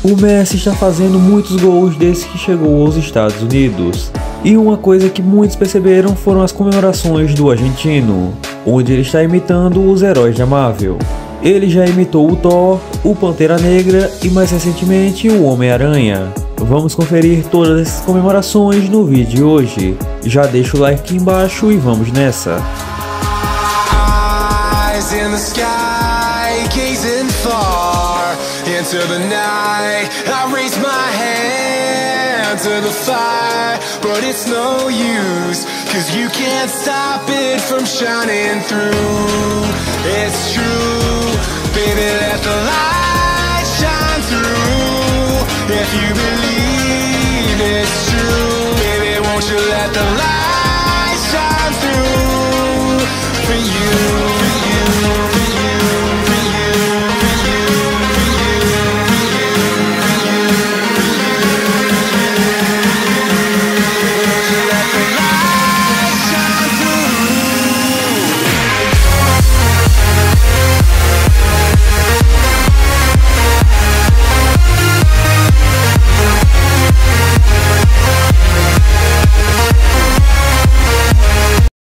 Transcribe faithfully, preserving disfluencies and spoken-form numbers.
O Messi está fazendo muitos gols desde que chegou aos Estados Unidos. E uma coisa que muitos perceberam foram as comemorações do argentino, onde ele está imitando os heróis da Marvel. Ele já imitou o Thor, o Pantera Negra e mais recentemente o Homem-Aranha. Vamos conferir todas essas comemorações no vídeo de hoje. Já deixa o like aqui embaixo e vamos nessa. Into the night, I raise my hand to the fire, but it's no use, cause you can't stop it from shining through. It's true, baby, let the light shine through. If you believe it's true, baby, won't you let the light shine through for you?